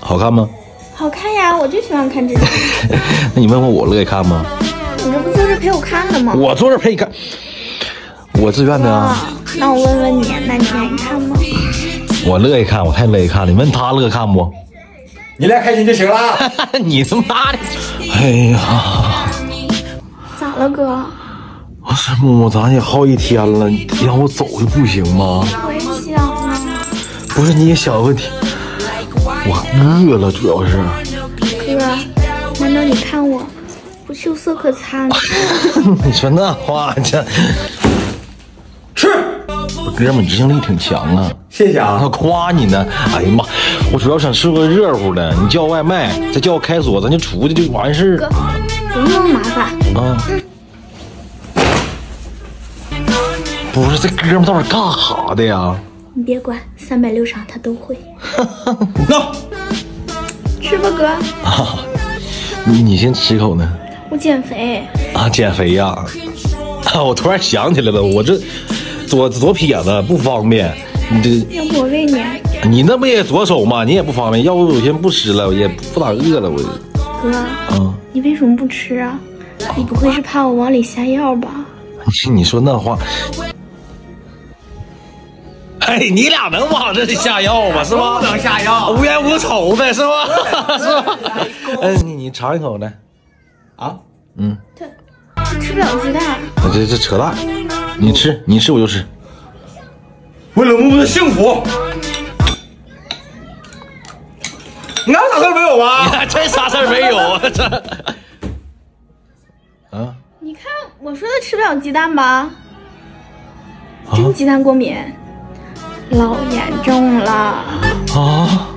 好看吗？ 好看呀，我就喜欢看这种。 那你问问我乐意看吗？ 你这不坐着陪我看的吗？ 我坐这陪你看，我自愿的啊。 那我问问你，那你愿意看吗？ 我乐意看，我太乐意看了。你问他乐意看不？ 你俩开心就行了。 你他妈的！哎呀， 咋了哥？ 我是木，咱也好几天了，让我走就不行吗？ 我也想啊。 不是你也想个问题，我饿了，主要是。 哥，难道你看我不羞涩可餐？ 你说那话这吃。 哥们，你执行力挺强啊！ 谢谢啊， 他夸你呢。哎呀妈，我主要想吃个热乎的，你叫外卖，再叫开锁，咱就出去就完事哥，不用那么麻烦啊。不是这哥们到底干哈的呀？ 你别管，360他都会。 那吃吧，哥。 啊，你先吃一口呢。 我减肥啊，减肥呀！啊，我突然想起来了，我这左撇子不方便，你这要不我喂你？ 你那不也左手吗？你也不方便，要不我先不吃了，我也不咋饿了，我。 哥，你为什么不吃啊？你不会是怕我往里下药吧？ 你说那话，哎，你俩能往这里下药吗？是吧？ 不能下药， 无冤无仇的是吧？是吧？你尝一口来。 啊？ 对，吃不了鸡蛋。 这扯淡，你吃我就吃。 为了木木的幸福，你看啥事没有吧？ 这啥事没有啊？这啊？ 你看我说的吃不了鸡蛋吧？真鸡蛋过敏，老严重了啊！